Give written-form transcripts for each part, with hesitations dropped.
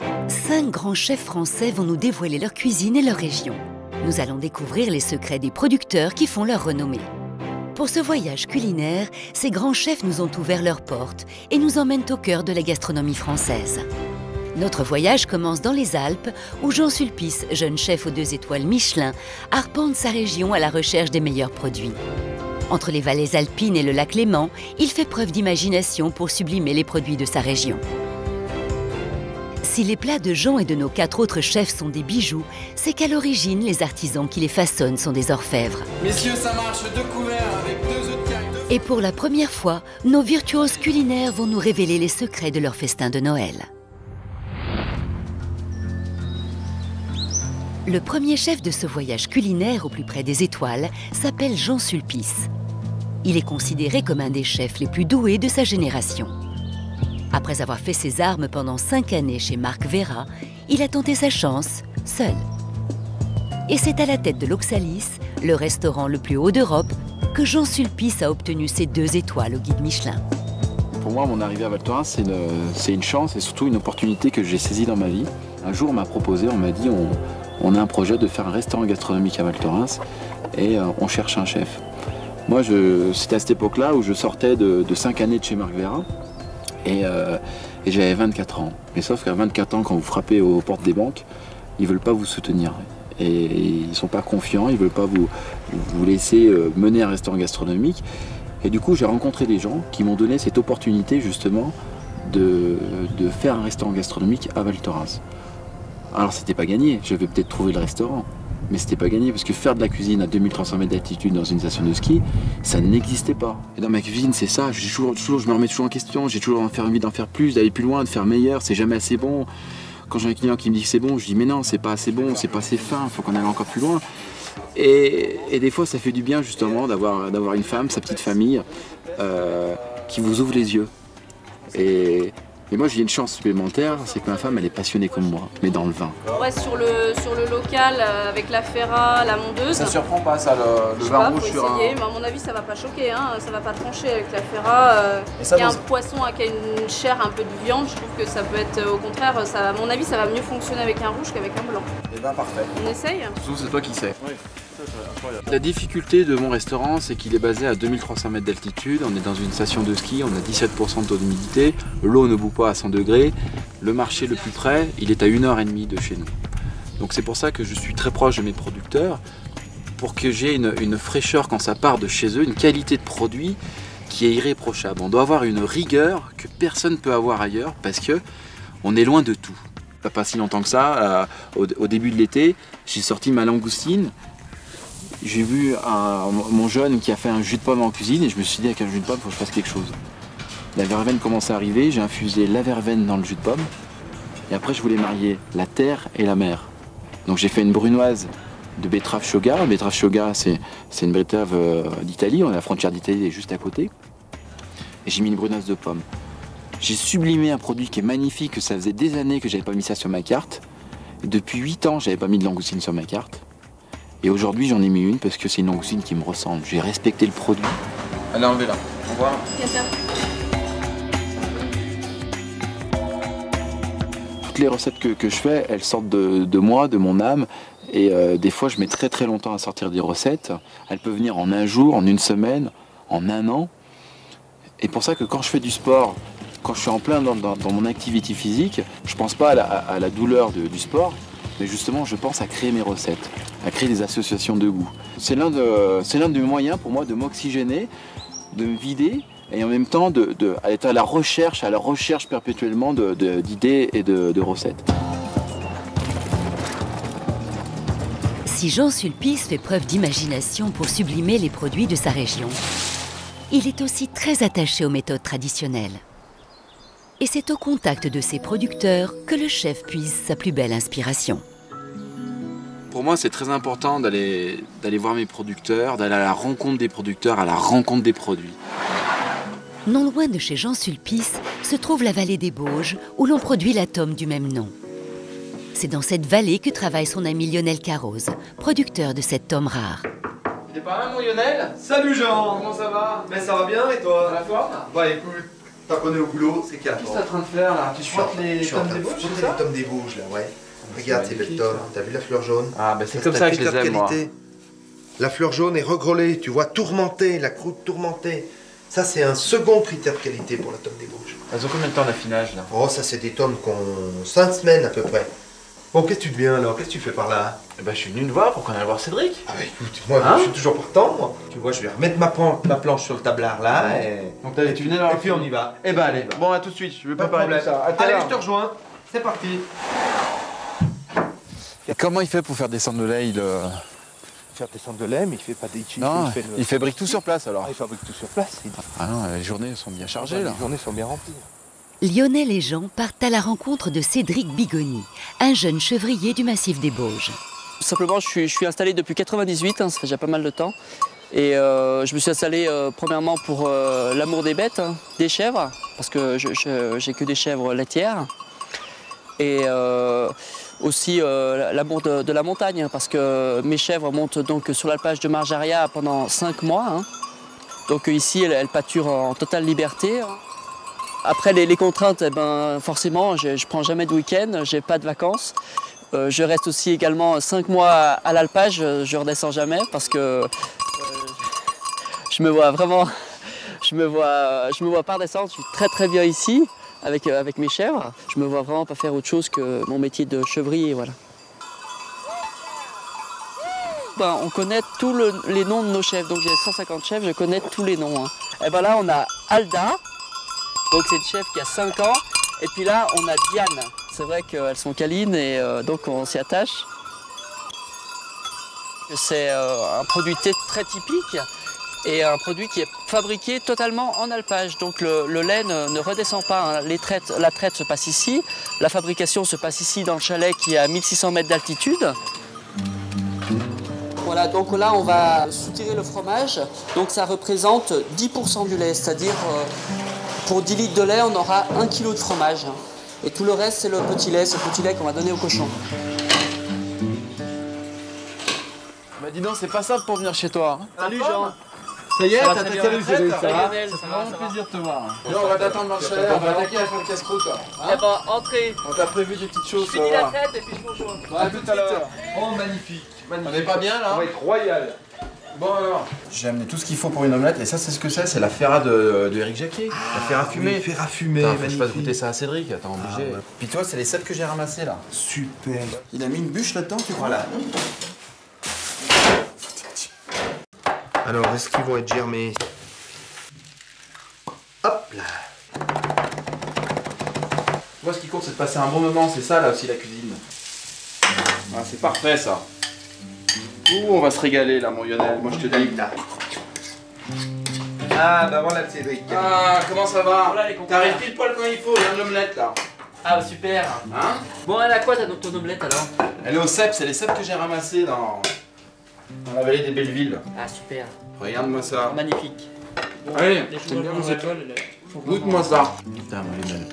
5 grands chefs français vont nous dévoiler leur cuisine et leur région. Nous allons découvrir les secrets des producteurs qui font leur renommée. Pour ce voyage culinaire, ces grands chefs nous ont ouvert leurs portes et nous emmènent au cœur de la gastronomie française. Notre voyage commence dans les Alpes, où Jean Sulpice, jeune chef aux 2 étoiles Michelin, arpente sa région à la recherche des meilleurs produits. Entre les vallées alpines et le lac Léman, il fait preuve d'imagination pour sublimer les produits de sa région. Si les plats de Jean et de nos 4 autres chefs sont des bijoux, c'est qu'à l'origine, les artisans qui les façonnent sont des orfèvres. Messieurs, ça marche 2 couverts avec 2 œufs de caille. Et pour la première fois, nos virtuoses culinaires vont nous révéler les secrets de leur festin de Noël. Le premier chef de ce voyage culinaire au plus près des étoiles s'appelle Jean Sulpice. Il est considéré comme un des chefs les plus doués de sa génération. Après avoir fait ses armes pendant 5 années chez Marc Vera, il a tenté sa chance, seul. Et c'est à la tête de l'Oxalis, le restaurant le plus haut d'Europe, que Jean Sulpice a obtenu ses 2 étoiles au guide Michelin. Pour moi, mon arrivée à Val Thorens, c'est une chance et surtout une opportunité que j'ai saisie dans ma vie. Un jour, on m'a proposé, on m'a dit, on a un projet de faire un restaurant gastronomique à Val Thorens et on cherche un chef. Moi, c'était à cette époque-là où je sortais de 5 années de chez Marc Vera et j'avais 24 ans. Mais sauf qu'à 24 ans, quand vous frappez aux portes des banques, ils ne veulent pas vous soutenir. Et ils ne sont pas confiants, ils ne veulent pas vous laisser mener un restaurant gastronomique. Et du coup, j'ai rencontré des gens qui m'ont donné cette opportunité justement de faire un restaurant gastronomique à Val Thorens. Alors, c'était pas gagné, je vais peut-être trouver le restaurant, mais c'était pas gagné parce que faire de la cuisine à 2300 mètres d'altitude dans une station de ski, ça n'existait pas. Et dans ma cuisine, c'est ça, je me remets toujours en question, j'ai toujours envie d'en faire plus, d'aller plus loin, de faire meilleur, c'est jamais assez bon. Quand j'ai un client qui me dit que c'est bon, je dis mais non, c'est pas assez bon, c'est pas assez fin, il faut qu'on aille encore plus loin. Et des fois, ça fait du bien justement d'avoir une femme, sa petite famille, qui vous ouvre les yeux. Et moi, j'ai une chance supplémentaire, c'est que ma femme, elle est passionnée comme moi, mais dans le vin. On reste sur le local avec la Ferra, la Mondeuse. Ça ne surprend pas ça, le vin rouge sur un... Mais à mon avis, ça va pas choquer, hein. Ça va pas trancher avec la Ferra. Il y a un poisson qui a une chair, un peu de viande, je trouve que ça peut être, au contraire, à mon avis, ça va mieux fonctionner avec un rouge qu'avec un blanc. Et ben parfait. On essaye? C'est toi qui sais. Oui. La difficulté de mon restaurant, c'est qu'il est basé à 2300 mètres d'altitude, on est dans une station de ski, on a 17% de taux d'humidité, l'eau ne bout pas à 100 degrés, le marché le plus près, il est à 1h30 de chez nous. Donc c'est pour ça que je suis très proche de mes producteurs, pour que j'ai une fraîcheur quand ça part de chez eux, une qualité de produit qui est irréprochable. On doit avoir une rigueur que personne ne peut avoir ailleurs, parce qu'on est loin de tout. Pas si longtemps que ça, au début de l'été, j'ai sorti ma langoustine. J'ai vu mon jeune qui a fait un jus de pomme en cuisine et je me suis dit avec un jus de pomme, il faut que je fasse quelque chose. La verveine commençait à arriver, j'ai infusé la verveine dans le jus de pomme et après je voulais marier la terre et la mer. Donc j'ai fait une brunoise de betterave shoga. La betterave shoga, c'est une betterave d'Italie, on a la frontière d'Italie juste à côté. Et j'ai mis une brunoise de pomme. J'ai sublimé un produit qui est magnifique, que ça faisait des années que j'avais pas mis ça sur ma carte. Et depuis 8 ans, j'avais pas mis de langoustine sur ma carte. Et aujourd'hui, j'en ai mis une parce que c'est une langoustine qui me ressemble. J'ai respecté le produit. Allez, enlevez-la. Au revoir. Toutes les recettes que je fais, elles sortent de moi, de mon âme. Et des fois, je mets très très longtemps à sortir des recettes. Elles peuvent venir en un jour, en une semaine, en un an. Et pour ça que quand je fais du sport, quand je suis en plein dans mon activité physique, je pense pas à la douleur du sport, mais justement, je pense à créer mes recettes, à créer des associations de goût. C'est l'un des moyens pour moi de m'oxygéner, de me vider et en même temps d'être à la recherche perpétuellement d'idées et de recettes. Si Jean Sulpice fait preuve d'imagination pour sublimer les produits de sa région, il est aussi très attaché aux méthodes traditionnelles. Et c'est au contact de ses producteurs que le chef puise sa plus belle inspiration. Pour moi, c'est très important d'aller voir mes producteurs, d'aller à la rencontre des producteurs, à la rencontre des produits. Non loin de chez Jean Sulpice se trouve la vallée des Bauges, où l'on produit la tome du même nom. C'est dans cette vallée que travaille son ami Lionel Carroz, producteur de cette tome rare. T'es pas là, mon Lionel? Salut Jean! Comment ça va? Ben ça va bien et toi? À la forme? Bah écoute, tant qu'on est au boulot, c'est qu'il y a. Qu'est-ce que tu es en train de faire là? Tu frottes les tomes des Bauges, c'est ça? Les tomes des Bauges là, ouais. Regarde ces belles tomes, t'as vu la fleur jaune? Ah bah c'est comme ça que je les aime moi. La fleur jaune est regrôlée, tu vois, tourmentée, la croûte tourmentée. Ça c'est un second critère de qualité pour la tome des Bauges. Elles ont combien de temps d'affinage là? Oh ça c'est des tomes qu'on 5 semaines à peu près. Bon qu'est-ce que tu deviens alors? Qu'est-ce que tu fais par là? Eh ben je suis venu te voir pour qu'on aille voir Cédric. Ah bah écoute, moi je suis toujours partant moi. Tu vois, je vais remettre ma planche sur le tablard là et... Donc tu venais et puis on y va. Eh ben allez, bon à tout de suite, je vais préparer tout ça. Allez, je te rejoins, c'est parti. Et comment il fait pour faire descendre le lait Faire descendre de lait, mais il fait pas des chiffres. Non, il fabrique tout sur place alors. Il fabrique tout sur place. Ah non, les journées sont bien chargées là. Les journées sont bien remplies. Lionel et Jean partent à la rencontre de Cédric Bigoni, un jeune chevrier du massif des Bauges. Simplement, je suis installé depuis 98, ça fait déjà pas mal de temps. Et je me suis installé premièrement pour l'amour des bêtes, des chèvres, parce que j'ai que des chèvres laitières. Et aussi l'amour de la montagne, parce que mes chèvres montent donc sur l'alpage de Marjaria pendant 5 mois. Donc ici, elles pâturent en totale liberté. Après les contraintes, eh ben, forcément, je ne prends jamais de week-end, je n'ai pas de vacances. Je reste aussi également 5 mois à l'alpage, je ne redescends jamais parce que je me vois pas redescendre, je suis très bien ici avec mes chèvres. Je me vois vraiment pas faire autre chose que mon métier de chevrier, voilà. Ben, on connaît tous les noms de nos chèvres, donc j'ai 150 chèvres, je connais tous les noms. Et ben là on a Alda. Donc c'est une chèvre qui a 5 ans. Et puis là, on a Diane. C'est vrai qu'elles sont câlines et donc on s'y attache. C'est un produit très typique et un produit qui est fabriqué totalement en alpage. Donc le lait ne redescend pas. La traite se passe ici. La fabrication se passe ici dans le chalet qui est à 1600 mètres d'altitude. Voilà, donc là on va soutirer le fromage. Donc ça représente 10% du lait, c'est-à-dire pour 10 litres de lait, on aura 1 kg de fromage. Et tout le reste, c'est le petit lait qu'on va donner au cochon. Bah dis donc, c'est pas simple pour venir chez toi. Salut Jean. Ça y est, t'as très ta bien. Cédric, ça va? Lionel, Ça fait vraiment plaisir de te voir. On va t'attendre dans le chalet, on va attaquer à faire le casse-croûte. Eh ben, entrez. On t'a prévu des petites choses. Je finis la traite et puis je vous rejoins. À tout à l'heure. Oh, magnifique. On est pas bien là? On va être royal. Bon alors, j'ai amené tout ce qu'il faut pour une omelette et ça c'est ce que c'est la ferra de Éric Jacquier. La ferra fumée. Oui, ferra fumée, faut que je fasse goûter ça à Cédric, attends, obligé. ouais. Puis toi, c'est les cèpes que j'ai ramassés là. Super. Il a mis une bûche là-dedans, tu crois? Voilà. Alors, est-ce qu'ils vont être germés? Hop là. Moi, ce qui compte, c'est de passer un bon moment, c'est ça là aussi la cuisine. Ah, c'est parfait ça. Ouh, on va se régaler là, mon Lionel, moi je te dis. Là. Ah, bah voilà Cédric. Ah, comment ça va? Voilà les compères. T'arrives pile poil quand il faut, il y a de l'omelette là. Ah bah, super. Hein? Bon, elle a quoi ton omelette alors? Elle est aux cèpes, c'est les cèpes que j'ai ramassés dans la vallée des Bellevilles. Ah super. Regarde-moi ça. Magnifique. Bon, Allez, les t'aimes bien joueurs vos de épaules? volleyball, Goûte-moi ça. Putain, mon Lionel.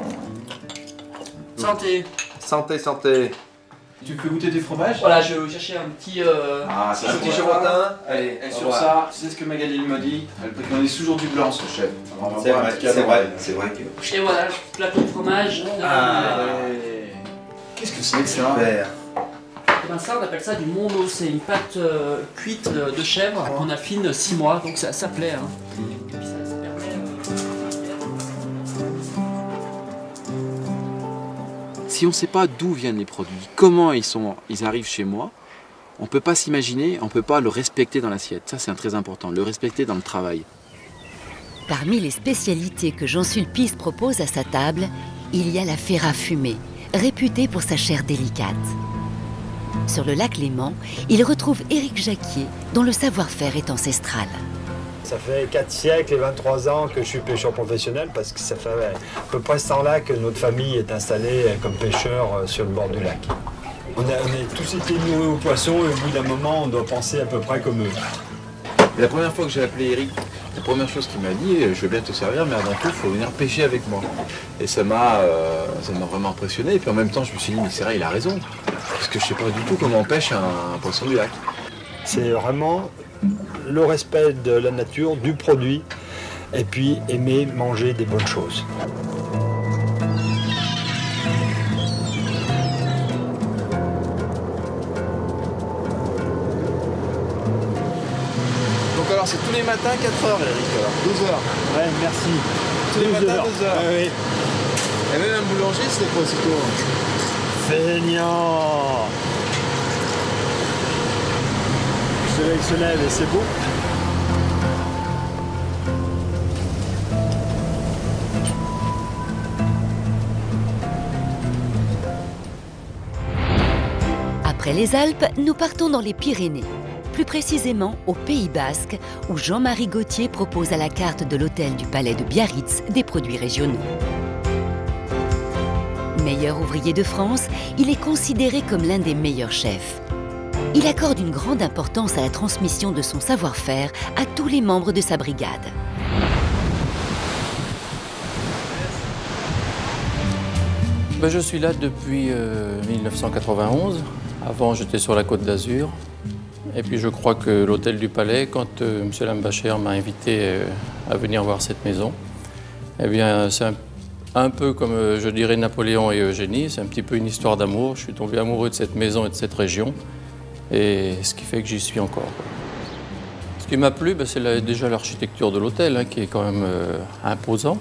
Santé. Santé, santé. Tu peux goûter tes fromages? Voilà, je cherchais un petit... Ah, c'est Un petit Gérotin. Allez, et sur Voilà. ça, tu sais ce que Magali me dit? Elle préconise toujours du blanc, ce chef. Alors, on va C'est voir vrai, un petit cadeau. c'est vrai que... Et voilà, plateau de fromage. Ah. Allez. Qu'est-ce que c'est que ça? Super. Et ben ça, on appelle ça du mondo. C'est une pâte cuite de chèvre qu'on affine 6 mois, donc ça plaît. Hein. Et puis ça permet... Si on ne sait pas d'où viennent les produits, comment ils arrivent chez moi, on ne peut pas s'imaginer, on ne peut pas le respecter dans l'assiette. Ça, c'est très important, le respecter dans le travail. Parmi les spécialités que Jean Sulpice propose à sa table, il y a la ferra fumée, réputée pour sa chair délicate. Sur le lac Léman, il retrouve Éric Jacquier, dont le savoir-faire est ancestral. Ça fait 4 siècles et 23 ans que je suis pêcheur professionnel parce que ça fait à peu près ce temps-là que notre famille est installée comme pêcheur sur le bord du lac. On a tous été nourris aux poissons et au bout d'un moment, on doit penser à peu près comme eux. Et la première fois que j'ai appelé Éric, la première chose qu'il m'a dit, je veux bien te servir, mais avant tout, il faut venir pêcher avec moi. Et ça m'a vraiment impressionné. Et puis en même temps, je me suis dit, mais c'est vrai, il a raison. Parce que je ne sais pas du tout comment on pêche un poisson du lac. C'est vraiment le respect de la nature, du produit, et puis aimer manger des bonnes choses. Donc alors c'est tous les matins 4 h Eric, alors 12 h. Ouais, merci. Tous les matins 2 h. Oui. Et même un boulanger c'est quoi aussitôt? Feignant. Le soleil se lève et c'est beau. Après les Alpes, nous partons dans les Pyrénées, plus précisément au Pays Basque, où Jean-Marie Gauthier propose à la carte de l'hôtel du Palais de Biarritz des produits régionaux. Meilleur ouvrier de France, il est considéré comme l'un des meilleurs chefs. Il accorde une grande importance à la transmission de son savoir-faire à tous les membres de sa brigade. Je suis là depuis 1991. Avant, j'étais sur la Côte d'Azur. Et puis, je crois que l'hôtel du Palais, quand M. Lambacher m'a invité à venir voir cette maison, eh bien, c'est un peu comme, je dirais, Napoléon et Eugénie. C'est un petit peu une histoire d'amour. Je suis tombé amoureux de cette maison et de cette région. Et ce qui fait que j'y suis encore. Ce qui m'a plu, c'est déjà l'architecture de l'hôtel, qui est quand même imposant.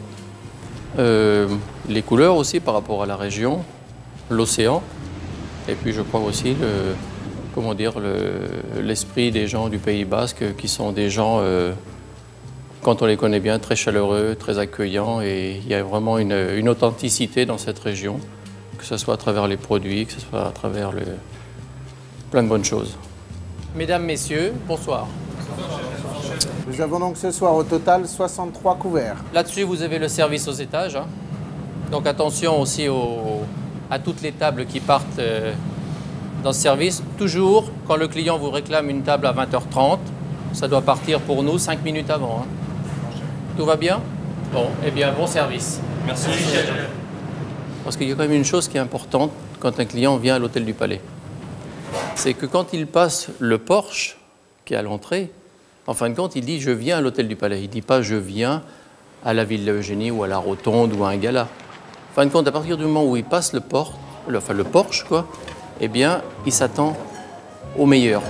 Les couleurs aussi par rapport à la région, l'océan. Et puis je crois aussi l'esprit des gens du Pays Basque qui sont des gens, quand on les connaît bien, très chaleureux, très accueillants. Et il y a vraiment une authenticité dans cette région, que ce soit à travers les produits, que ce soit à travers plein de bonnes choses. Mesdames, Messieurs, bonsoir. Nous avons donc ce soir au total 63 couverts. Là-dessus, vous avez le service aux étages. Donc attention aussi à toutes les tables qui partent dans ce service. Toujours, quand le client vous réclame une table à 20h30, ça doit partir pour nous 5 minutes avant. Tout va bien? Bon, eh bien, bon service. Merci. Parce qu'il y a quand même une chose qui est importante quand un client vient à l'hôtel du Palais. C'est que quand il passe le porche qui est à l'entrée, en fin de compte, il dit « je viens à l'hôtel du Palais ». Il ne dit pas « je viens à la Villa Eugénie ou à la Rotonde ou à un gala ». En fin de compte, à partir du moment où il passe le porche, quoi, eh bien, il s'attend au meilleur.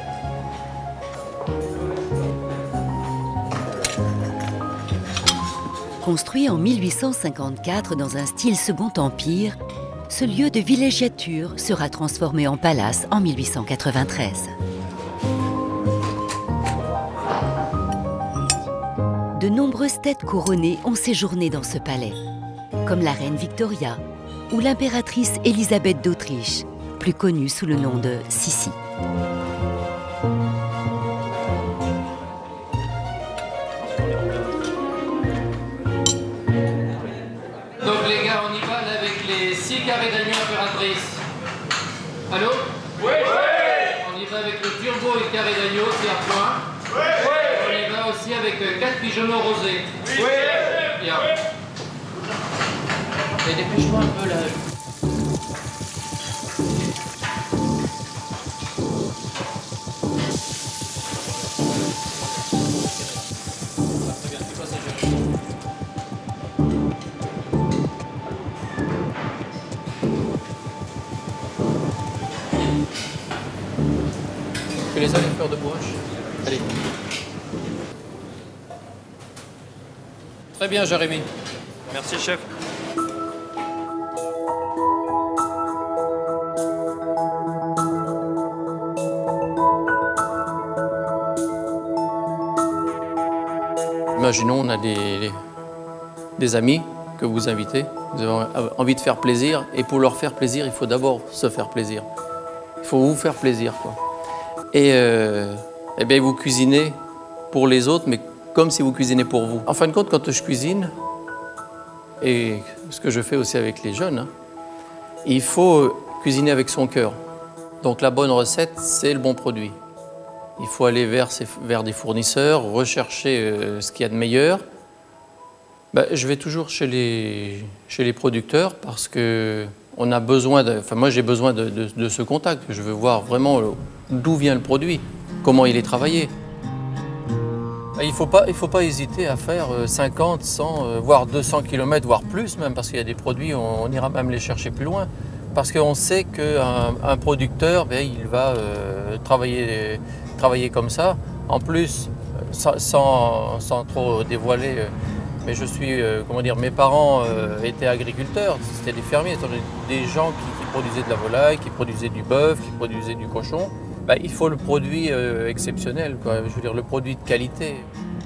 Construit en 1854 dans un style Second Empire, ce lieu de villégiature sera transformé en palace en 1893. De nombreuses têtes couronnées ont séjourné dans ce palais, comme la reine Victoria ou l'impératrice Élisabeth d'Autriche, plus connue sous le nom de Sissi. Donc les gars, on y va là, avec les 6 carrés d'agneau impératrice. Allô? Oui, oui. On y va avec le turbo et le carré d'agneau, c'est à point. Oui, oui. On y va aussi avec 4 pigeonneaux rosés. Oui, oui. Bien. Et dépêche-toi un peu là. Tu les as les fleurs de bourrache? Allez. Très bien, Jérémy. Merci, chef. Imaginons, on a des amis que vous invitez, vous avez envie de faire plaisir, et pour leur faire plaisir, il faut d'abord se faire plaisir. Il faut vous faire plaisir, quoi. Et eh bien, vous cuisinez pour les autres, mais comme si vous cuisinez pour vous. En fin de compte, quand je cuisine, et ce que je fais aussi avec les jeunes, il faut cuisiner avec son cœur. Donc la bonne recette, c'est le bon produit. Il faut aller vers des fournisseurs, rechercher ce qu'il y a de meilleur. Je vais toujours chez les producteurs parce que on a besoin moi j'ai besoin de ce contact. Je veux voir vraiment d'où vient le produit, comment il est travaillé. Il ne faut pas hésiter à faire 50, 100, voire 200 km, voire plus même, parce qu'il y a des produits, on ira même les chercher plus loin. Parce qu'on sait qu'un producteur, il va travailler comme ça. En plus, sans trop dévoiler, mais je suis, mes parents étaient agriculteurs, c'était des fermiers, des gens qui produisaient de la volaille, qui produisaient du bœuf, qui produisaient du cochon. Il faut le produit exceptionnel, quoi. Je veux dire le produit de qualité.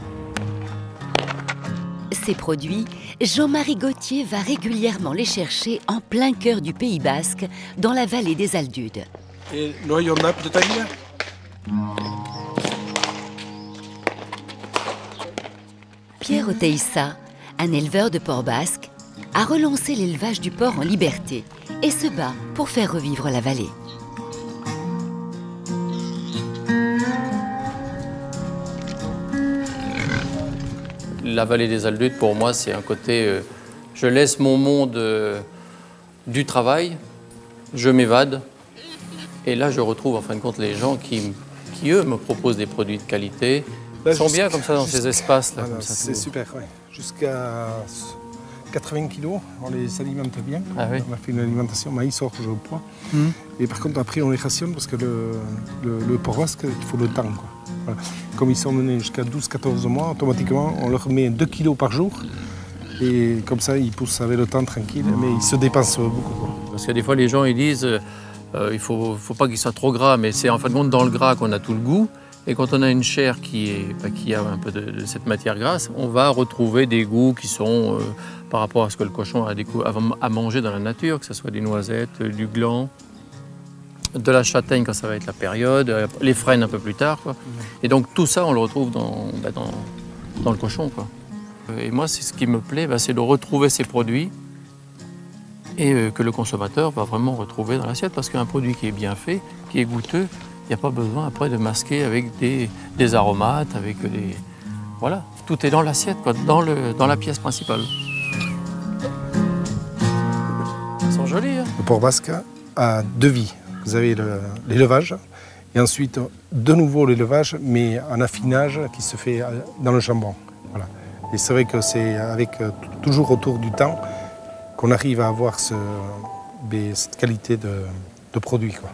Ces produits, Jean-Marie Gauthier va régulièrement les chercher en plein cœur du Pays Basque, dans la vallée des Aldudes. Et l'oyonnap de Taïla. Pierre Oteiza, un éleveur de porc basque, a relancé l'élevage du porc en liberté et se bat pour faire revivre la vallée. La vallée des Aldudes, pour moi, c'est un côté... je laisse mon monde du travail, je m'évade, et là, je retrouve, en fin de compte, les gens qui eux, me proposent des produits de qualité. Ils sont bien comme ça, dans ces espaces-là. Voilà, c'est super, oui. Jusqu'à 80 kilos, on les alimente bien. Ah oui. On a fait une alimentation maïs, orge au pois. Et par contre, après, on les rationne parce que le porc basque, il faut le temps, quoi. Voilà. Comme ils sont menés jusqu'à 12-14 mois, automatiquement, on leur met 2 kilos par jour. Et comme ça, ils poussent avec le temps tranquille, mais ils se dépensent beaucoup, quoi. Parce que des fois, les gens ils disent il ne faut pas qu'il soit trop gras, mais c'est en fin de compte dans le gras qu'on a tout le goût. Et quand on a une chair qui a un peu de cette matière grasse, on va retrouver des goûts qui sont par rapport à ce que le cochon a mangé dans la nature, que ce soit des noisettes, du gland, de la châtaigne quand ça va être la période, les frênes un peu plus tard, quoi. Et donc tout ça, on le retrouve dans le cochon, quoi. Et moi, c'est ce qui me plaît, c'est de retrouver ces produits et que le consommateur va vraiment retrouver dans l'assiette, parce qu'un produit qui est bien fait, qui est goûteux, il n'y a pas besoin après de masquer avec des aromates, avec des... Voilà, tout est dans l'assiette, quoi, dans la pièce principale. Ils sont jolis, hein. Le porc basque a 2 vies. Vous avez l'élevage et ensuite de nouveau l'élevage, mais en affinage qui se fait dans le chambon. Voilà. Et c'est vrai que c'est avec toujours autour du temps qu'on arrive à avoir cette qualité de produit, quoi.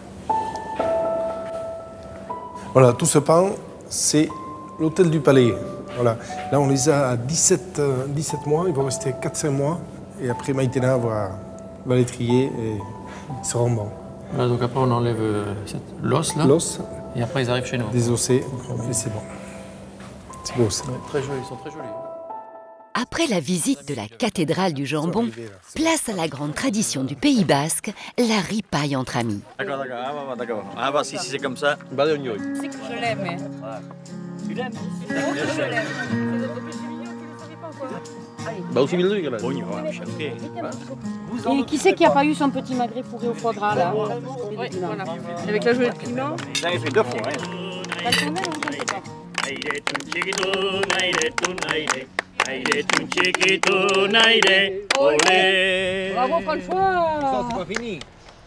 Voilà, tout ce pan, c'est l'hôtel du Palais. Voilà. Là, on les a à 17 mois, ils vont rester 4-5 mois. Et après, Maïtena va les trier et ils seront bons. Voilà, donc après, on enlève l'os, là. L'os. Et après, ils arrivent chez nous. Désossé, et c'est bon. C'est beau, ça. Ouais, très jolis, ils sont très jolis. Après la visite de la cathédrale du jambon, place à la grande tradition du Pays Basque, la ripaille entre amis. D'accord. Ah bah si c'est comme ça. C'est que je l'aime. Tu l'aimes? Je l'aime. Bah aussi bien là. Et qui c'est qui n'a pas eu son petit magret fourré au foie gras là? Oui, voilà. Avec la gelée de piment. Ça fait 2 fois. T'as le tourné, je ne sais pas. Bravo François! C'est pas fini.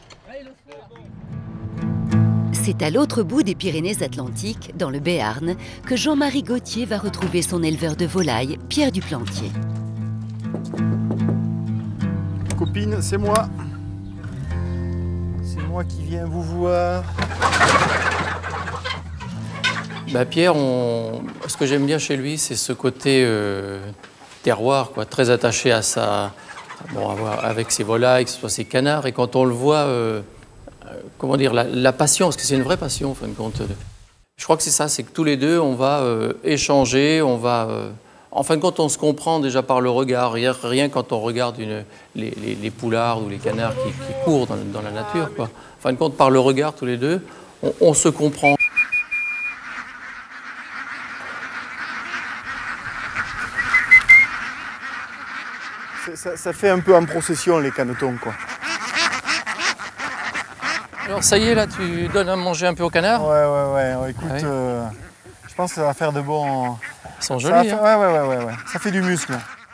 C'est à l'autre bout des Pyrénées-Atlantiques, dans le Béarn, que Jean-Marie Gauthier va retrouver son éleveur de volailles, Pierre Duplantier. Copine, c'est moi. C'est moi qui viens vous voir. Pierre, ce que j'aime bien chez lui, c'est ce côté terroir, quoi, très attaché à ça, avec ses volailles, que ce soit ses canards. Et quand on le voit, la passion, parce que c'est une vraie passion, en fin de compte. Je crois que c'est ça, c'est que tous les deux, on va échanger, on va... en fin de compte, on se comprend déjà par le regard. Rien quand on regarde les poulards ou les canards qui courent dans la nature, quoi. En fin de compte, par le regard, tous les deux, on se comprend. Ça fait un peu en procession les canetons, quoi. Alors ça y est, là, tu donnes à manger un peu au canard? Ouais. Écoute, je pense que ça va faire de bons... Ils sont jolis, hein. Ouais. Ça fait du muscle.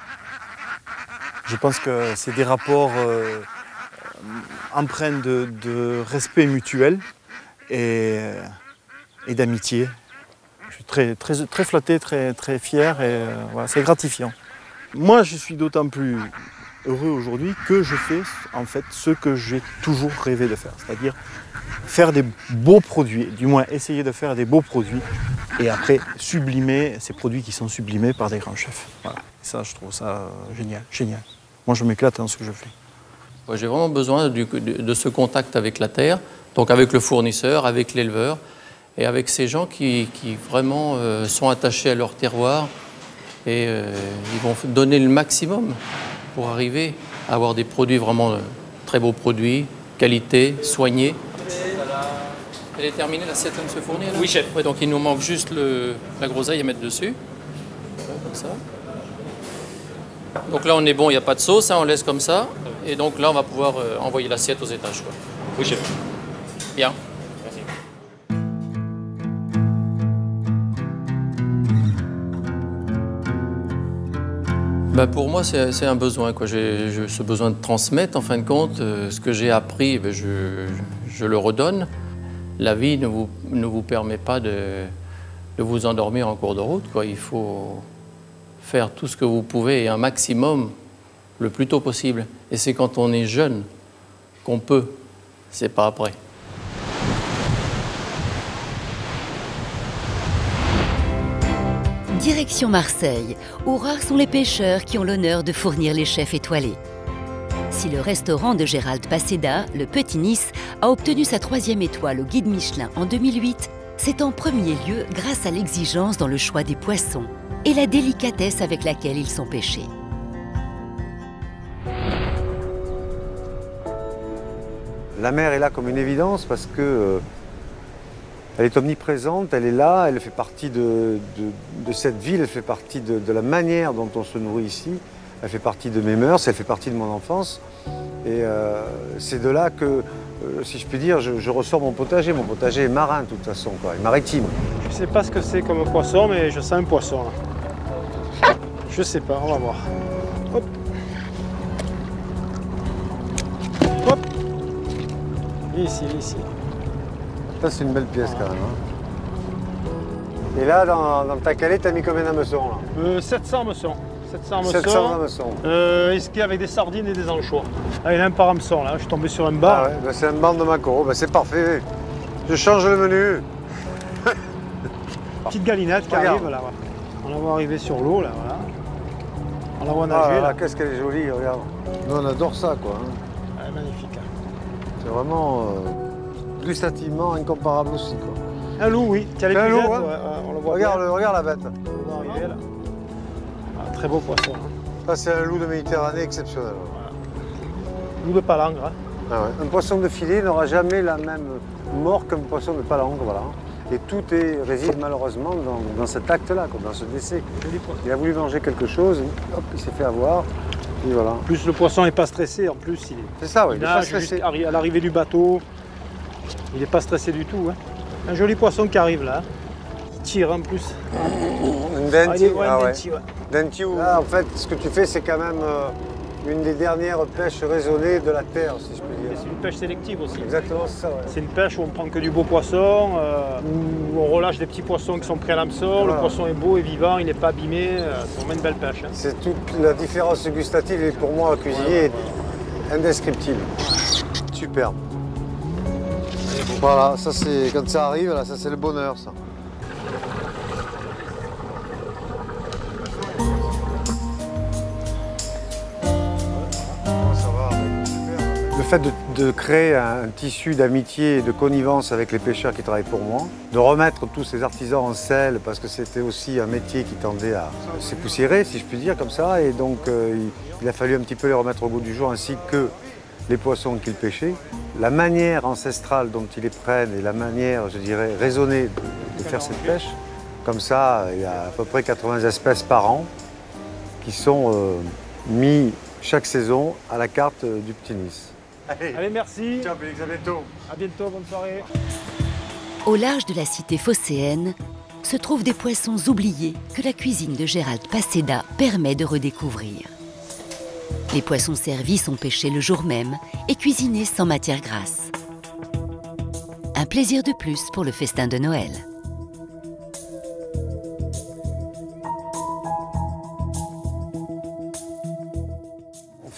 Je pense que c'est des rapports empreints de respect mutuel et d'amitié. Je suis très flatté, très fier et voilà, c'est gratifiant. Moi, je suis d'autant plus heureux aujourd'hui que je fais en fait ce que j'ai toujours rêvé de faire, c'est-à-dire faire des beaux produits, du moins essayer de faire des beaux produits et après sublimer ces produits qui sont sublimés par des grands chefs. Voilà. Et ça, je trouve ça génial. Moi, je m'éclate dans ce que je fais. J'ai vraiment besoin de ce contact avec la terre, donc avec le fournisseur, avec l'éleveur et avec ces gens qui vraiment sont attachés à leur terroir et ils vont donner le maximum pour arriver à avoir des produits vraiment très beaux produits, qualité, soignés. Elle est terminée, l'assiette vient de se fournir là? Oui, chef. Ouais, donc il nous manque juste la groseille à mettre dessus. Comme ça. Donc là on est bon, il n'y a pas de sauce, hein, on laisse comme ça. Et donc là on va pouvoir envoyer l'assiette aux étages. Quoi. Oui, chef. Bien. Merci. Ben pour moi, c'est un besoin. J'ai ce besoin de transmettre, en fin de compte. Ce que j'ai appris, ben je le redonne. La vie ne vous permet pas de vous endormir en cours de route, quoi. Il faut faire tout ce que vous pouvez et un maximum le plus tôt possible. Et c'est quand on est jeune qu'on peut, c'est pas après. Direction Marseille, où rares sont les pêcheurs qui ont l'honneur de fournir les chefs étoilés. Si le restaurant de Gérald Paseda, le Petit Nice, a obtenu sa 3e étoile au guide Michelin en 2008, c'est en premier lieu grâce à l'exigence dans le choix des poissons et la délicatesse avec laquelle ils sont pêchés. La mer est là comme une évidence parce que elle est omniprésente, elle est là, elle fait partie de cette ville, elle fait partie de la manière dont on se nourrit ici, elle fait partie de mes mœurs, elle fait partie de mon enfance. Et c'est de là que, si je puis dire, je ressors mon potager. Mon potager est marin de toute façon, quoi, et maritime. Je ne sais pas ce que c'est comme poisson, mais je sens un poisson là. Je sais pas, on va voir. Hop. Hop. Ici. Ça, c'est une belle pièce quand même. Hein. Et là, dans ta calée, tu as mis combien d'hameçons là 700 hameçons. 700 hameçons. Esquillés avec des sardines et des anchois. Ah, il y en a un par hameçon là, je suis tombé sur un bar. Ah ouais, bah, c'est un bar de maquereau, bah, c'est parfait. Je change le menu. Petite galinette qui arrive là. On la voit arriver sur l'eau là, voilà. On la voit nager. Là, qu'est-ce qu'elle est jolie, regarde. Nous on adore ça quoi. Hein. Elle est magnifique. C'est vraiment gustativement incomparable aussi quoi. Un loup, oui. Qui a les loup, hein. On le voit regarde la bête. On va arriver là. Ah, très beau poisson. Hein. Ça c'est un loup de Méditerranée exceptionnel. Voilà. Loup de palangre. Hein. Ah ouais. Un poisson de filet n'aura jamais la même mort qu'un poisson de palangre, voilà. Et tout réside malheureusement dans cet acte-là, dans ce décès. Il a voulu manger quelque chose, hop, il s'est fait avoir, et voilà. En plus le poisson n'est pas stressé, en plus il est... C'est ça, oui, il n'est pas stressé. À l'arrivée du bateau, il n'est pas stressé du tout. Hein. Un joli poisson qui arrive là, il tire en plus. Un denti, denti, là, en fait, ce que tu fais, c'est quand même une des dernières pêches raisonnées de la terre, si je peux dire. C'est une pêche sélective aussi. Exactement, c'est ça. Ouais. C'est une pêche où on prend que du beau poisson, où on relâche des petits poissons qui sont prêts à l'hameçon. Voilà. Le poisson est beau et vivant, il n'est pas abîmé. C'est vraiment une belle pêche. Hein. C'est toute la différence gustative et pour moi, cuisinier, indescriptible. Superbe. Voilà, ça c'est quand ça arrive, là, ça c'est le bonheur, ça. Le fait de créer un tissu d'amitié et de connivence avec les pêcheurs qui travaillent pour moi, de remettre tous ces artisans en selle, parce que c'était aussi un métier qui tendait à s'époussiérer, si je puis dire, comme ça, et donc il a fallu un petit peu les remettre au goût du jour, ainsi que les poissons qu'ils pêchaient. La manière ancestrale dont ils les prennent et la manière, je dirais, raisonnée de faire cette pêche, comme ça, il y a à peu près 80 espèces par an qui sont mis chaque saison à la carte du Petit Nice. Allez, merci. Ciao, Félix, à bientôt. À bientôt, bonne soirée. Au large de la cité phocéenne se trouvent des poissons oubliés que la cuisine de Gérald Paseda permet de redécouvrir. Les poissons servis sont pêchés le jour même et cuisinés sans matière grasse. Un plaisir de plus pour le festin de Noël.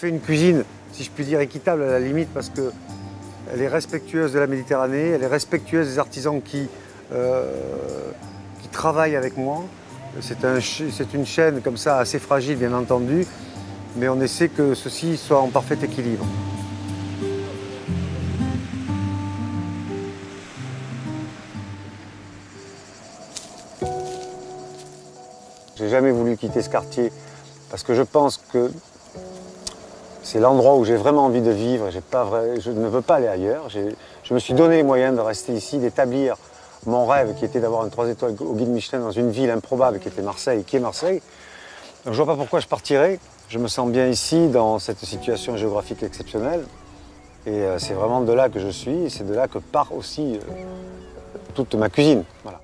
fait une cuisine, si je puis dire, équitable à la limite, parce qu'elle est respectueuse de la Méditerranée, elle est respectueuse des artisans qui travaillent avec moi. C'est une chaîne comme ça, assez fragile, bien entendu, mais on essaie que ceci soit en parfait équilibre. J'ai jamais voulu quitter ce quartier parce que je pense que c'est l'endroit où j'ai vraiment envie de vivre. Je ne veux pas aller ailleurs. Je me suis donné les moyens de rester ici, d'établir mon rêve qui était d'avoir une 3 étoiles au guide Michelin dans une ville improbable qui était Marseille, qui est Marseille. Donc, je ne vois pas pourquoi je partirais. Je me sens bien ici dans cette situation géographique exceptionnelle. Et c'est vraiment de là que je suis et c'est de là que part aussi toute ma cuisine. Voilà.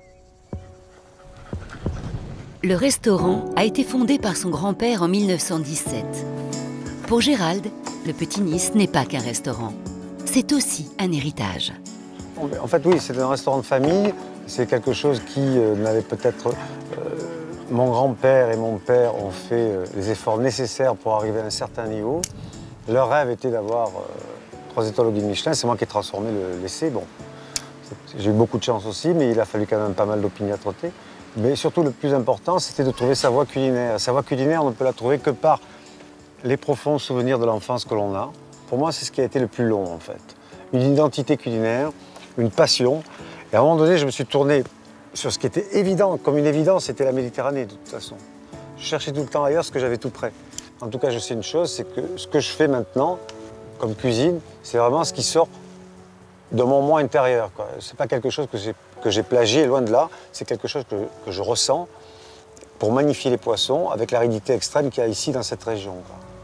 Le restaurant a été fondé par son grand-père en 1917. Pour Gérald, le Petit Nice n'est pas qu'un restaurant. C'est aussi un héritage. En fait, oui, c'est un restaurant de famille. C'est quelque chose qui n'avait peut-être... mon grand-père et mon père ont fait les efforts nécessaires pour arriver à un certain niveau. Leur rêve était d'avoir 3 étoiles au guide Michelin. C'est moi qui ai transformé l'essai. Bon, j'ai eu beaucoup de chance aussi, mais il a fallu quand même pas mal d'opiniâtreté. Mais surtout, le plus important, c'était de trouver sa voie culinaire. Sa voie culinaire, on ne peut la trouver que par les profonds souvenirs de l'enfance que l'on a. Pour moi, c'est ce qui a été le plus long, en fait. Une identité culinaire, une passion. Et à un moment donné, je me suis tourné sur ce qui était évident, comme une évidence, c'était la Méditerranée, de toute façon. Je cherchais tout le temps ailleurs ce que j'avais tout près. En tout cas, je sais une chose, c'est que ce que je fais maintenant, comme cuisine, c'est vraiment ce qui sort de mon moi intérieur. Ce n'est pas quelque chose que j'ai plagié, loin de là. C'est quelque chose que je ressens pour magnifier les poissons avec l'aridité extrême qu'il y a ici dans cette région.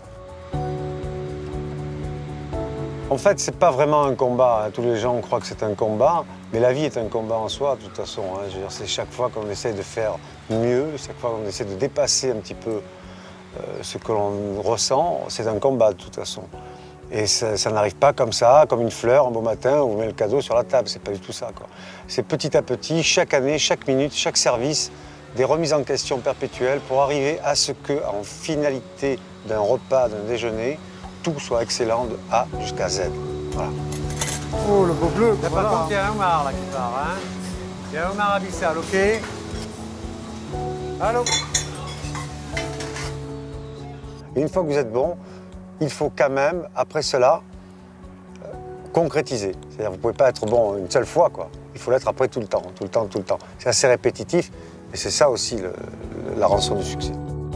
En fait, ce n'est pas vraiment un combat. Tous les gens croient que c'est un combat, mais la vie est un combat en soi, de toute façon. Je veux dire, c'est chaque fois qu'on essaie de faire mieux, chaque fois qu'on essaie de dépasser un petit peu ce que l'on ressent, c'est un combat, de toute façon. Et ça n'arrive pas comme ça, comme une fleur, un beau matin, où on met le cadeau sur la table. C'est pas du tout ça, quoi. C'est petit à petit, chaque année, chaque minute, chaque service, des remises en question perpétuelles pour arriver à ce que, en finalité d'un repas, d'un déjeuner, tout soit excellent de A jusqu'à Z. Voilà. Oh, le beau bleu, Par contre, il y a un homard là qui part, hein. Il y a un homard abyssal, ok. Allô. Et une fois que vous êtes bon, il faut quand même, après cela, concrétiser. C'est-à-dire, vous ne pouvez pas être bon une seule fois, quoi. Il faut l'être après tout le temps, tout le temps, tout le temps. C'est assez répétitif, et c'est ça aussi la rançon du succès.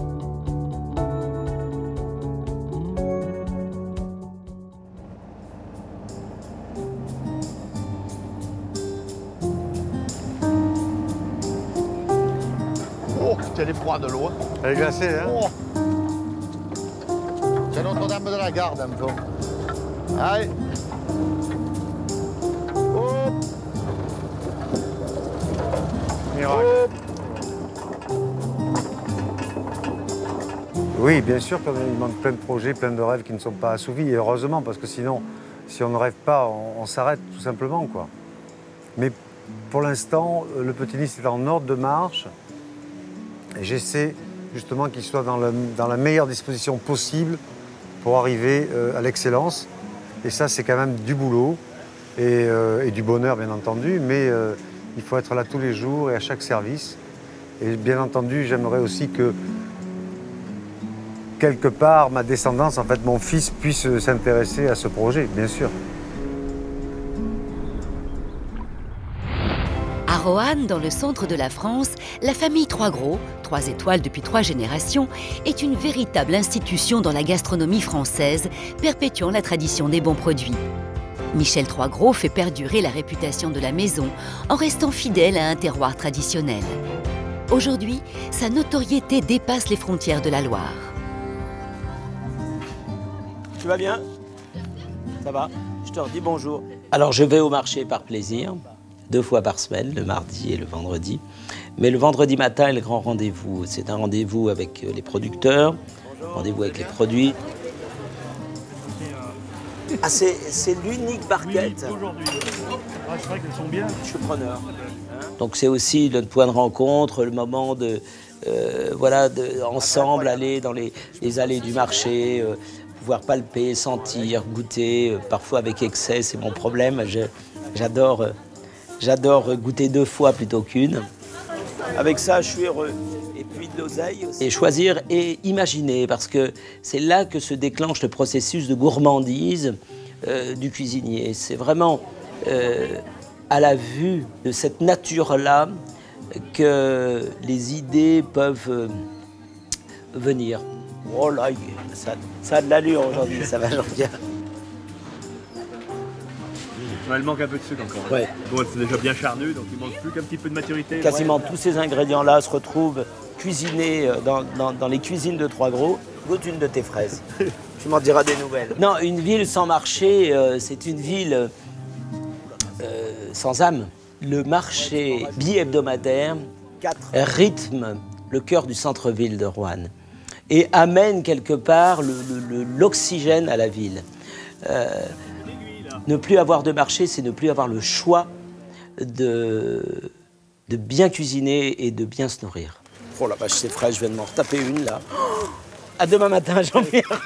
Oh, putain, elle est froide de l'eau. Elle est glacée, hein? Oh. C'est Notre-Dame de la Garde, un peu. Allez. Hop. Miracle. Hop. Oui, bien sûr qu'il manque plein de projets, plein de rêves qui ne sont pas assouvis. Et heureusement, parce que sinon, si on ne rêve pas, on s'arrête tout simplement, quoi. Mais pour l'instant, le Petit Nice est en ordre de marche. Et j'essaie justement qu'il soit dans la meilleure disposition possible pour arriver à l'excellence. Et ça, c'est quand même du boulot et du bonheur, bien entendu. Mais il faut être là tous les jours et à chaque service. Et bien entendu, j'aimerais aussi que, quelque part, ma descendance, en fait, mon fils, puisse s'intéresser à ce projet, bien sûr. À Roanne, dans le centre de la France, la famille Trois-Gros, 3 étoiles depuis 3 générations, est une véritable institution dans la gastronomie française, perpétuant la tradition des bons produits. Michel Trois-Gros fait perdurer la réputation de la maison en restant fidèle à un terroir traditionnel. Aujourd'hui, sa notoriété dépasse les frontières de la Loire. Tu vas bien? Ça va? Je te redis bonjour. Alors, je vais au marché par plaisir, 2 fois par semaine, le mardi et le vendredi. Mais le vendredi matin est le grand rendez-vous. C'est un rendez-vous avec les producteurs, rendez-vous avec les produits. Ah, c'est l'unique barquette. Oui, aujourd'hui. Ah, c'est vrai qu'elles sont bien. Je suis preneur. Donc c'est aussi notre point de rencontre, le moment de, voilà, ensemble aller dans les allées du marché, pouvoir palper, sentir, goûter, parfois avec excès, c'est mon problème. J'adore goûter 2 fois plutôt qu'une. Avec ça, je suis heureux. Et puis de l'oseille aussi. Et choisir et imaginer, parce que c'est là que se déclenche le processus de gourmandise du cuisinier. C'est vraiment à la vue de cette nature-là que les idées peuvent venir. Oh là, ça a de l'allure aujourd'hui, ça va bien. Il manque un peu de sucre encore. Ouais. Bon, c'est déjà bien charnu, donc il manque plus qu'un petit peu de maturité. Quasiment tous ces ingrédients-là se retrouvent cuisinés dans les cuisines de Trois Gros. Goûte une de tes fraises. Tu m'en diras des nouvelles. Non, une ville sans marché, c'est une ville sans âme. Le marché bi-hebdomadaire rythme le cœur du centre-ville de Roanne et amène quelque part l'oxygène à la ville. Ne plus avoir de marché, c'est ne plus avoir le choix de bien cuisiner et de bien se nourrir. Oh la vache, c'est frais, je viens de m'en retaper une là. À demain matin, Jean-Pierre.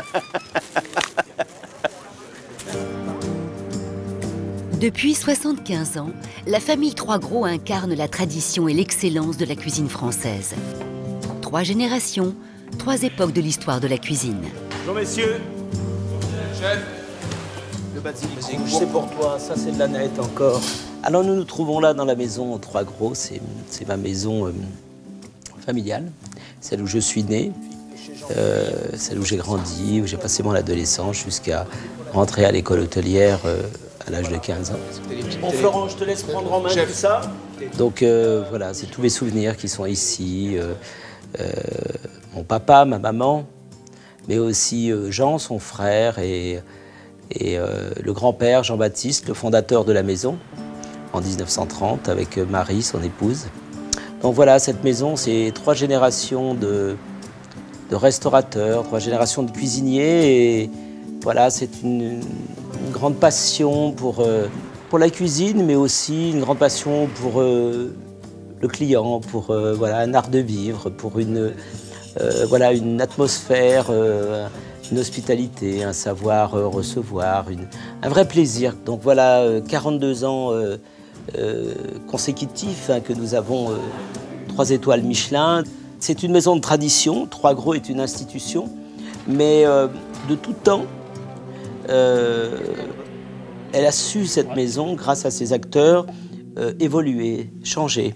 Depuis 75 ans, la famille Trois Gros incarne la tradition et l'excellence de la cuisine française. 3 générations, 3 époques de l'histoire de la cuisine. Bonjour messieurs. Chef. Le basilic, c'est pour toi, ça c'est de la nette encore. Alors nous nous trouvons là dans la maison Trois Gros, c'est ma maison familiale, celle où je suis né, celle où j'ai grandi, où j'ai passé mon adolescence jusqu'à rentrer à l'école hôtelière à l'âge de 15 ans. Bon Florent, je te laisse prendre en main tout ça. Donc voilà, c'est tous mes souvenirs qui sont ici, mon papa, ma maman, mais aussi Jean, son frère, et le grand-père Jean-Baptiste, le fondateur de la maison, en 1930, avec Marie, son épouse. Donc voilà, cette maison, c'est 3 générations de restaurateurs, 3 générations de cuisiniers. Et voilà, c'est une grande passion pour la cuisine, mais aussi une grande passion pour le client, pour voilà, un art de vivre, pour une atmosphère, une hospitalité, un savoir recevoir, un vrai plaisir. Donc voilà, 42 ans consécutifs que nous avons 3 étoiles Michelin. C'est une maison de tradition, Trois Gros est une institution, mais de tout temps, elle a su, cette maison, grâce à ses acteurs, évoluer, changer.